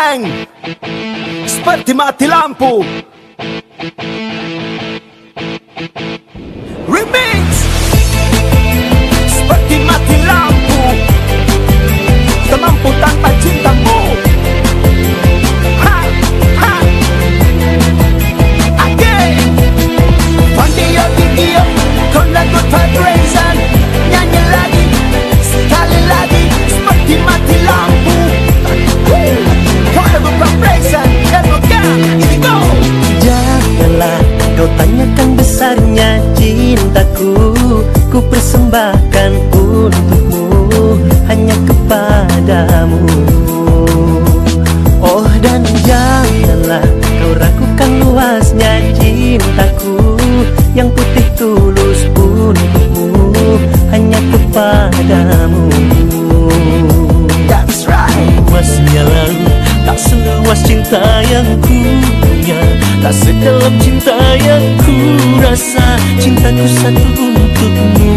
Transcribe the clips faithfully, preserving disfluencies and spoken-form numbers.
Gang, seperti mati lampu. Remix, seperti mati lampu. Tak mampu tanpa cintamu. Ha, ha. Again, Pandio Gigio, con la good vibration. Nyanyi lagi, sekali lagi, seperti mati lampu. Janganlah kau tanyakan besarnya cintaku, ku persembahkan untukmu, hanya kepadamu. Oh, dan janganlah kau ragukan luasnya cintaku, yang putih tulus untukmu, hanya kepadamu. That's right. Luasnya laut tak seluas cinta yang ku punya, tak sedalam cinta yang ku rasa. Cintaku satu untukmu.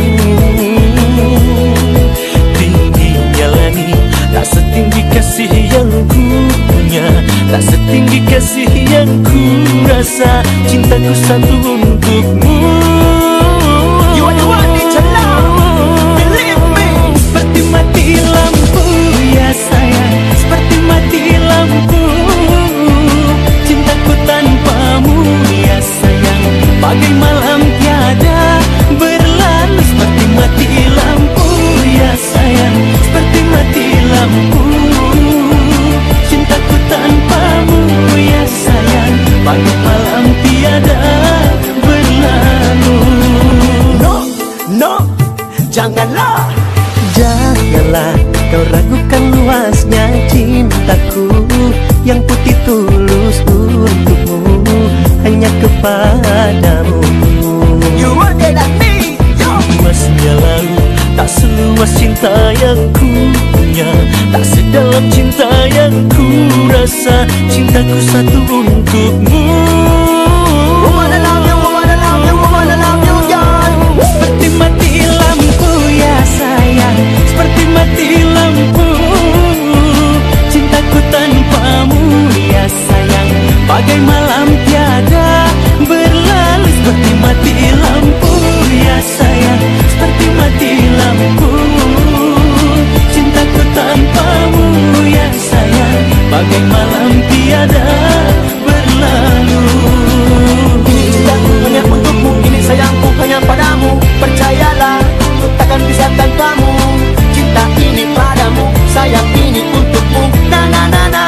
Tingginya langit tak setinggi kasih yang ku punya, tak setinggi kasih yang ku rasa. Cintaku satu untukmu. You are the one in your love, believe me. Seperti mati lampu ya sayang, seperti mati lampu. Cintaku tanpamu ya sayang, bagai malam tiada berlalu. Seperti mati lampu ya sayang, seperti mati lampu. Cintaku tanpamu ya sayang, bagai malam tiada berlalu. No, no, janganlah. Janganlah kau ragukan luasnya cintaku, yang putih tulus untukmu, hanya kepadamu. You are there like me, yo. Luasnya laut tak seluas cinta yang ku punya, tak sedalam cinta yang ku rasa. Cintaku satu untukmu. Woman I love you, woman I love you, woman I love you, girl. Seperti mati lampu ya sayang, seperti mati lampu. Cintaku tanpamu ya sayang, bagai malam tiada berlalu. Seperti mati lampu ya sayang, seperti mati lampu. Cintaku tanpamu ya sayang, bagai malam tiada berlalu. Ini cintaku hanya untukmu, ini sayangku hanya padamu. Percayalah, takkan bisa tanpamu. Cinta ini padamu, sayang ini untukmu. Na na na na.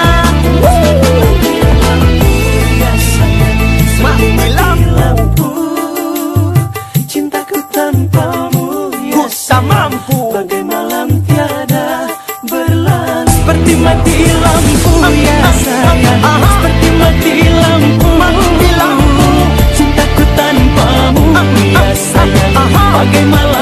Mati lampu, cintaku tanpamu ku tak mampu. bagai malam tiada berlalu. Seperti mati lampu ya sayang, seperti mati lampu. Mati lampu, Cintaku tanpamu ya sayang, bagai malam